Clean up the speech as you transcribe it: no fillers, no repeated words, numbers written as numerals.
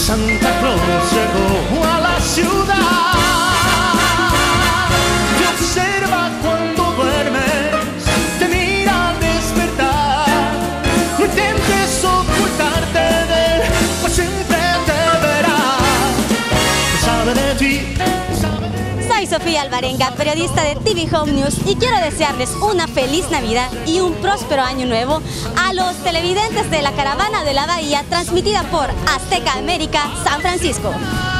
Santa Claus llegó a la ciudad. Te observa cuando duermes, te mira al despertar. No intentes ocultarte de él, pues siempre te verá. Sabe de ti. Soy Sofía Alvarenga, periodista de TV Home News, y quiero desearles una feliz Navidad y un próspero año nuevo a los televidentes de la Caravana de la Bahía, transmitida por Azteca América San Francisco.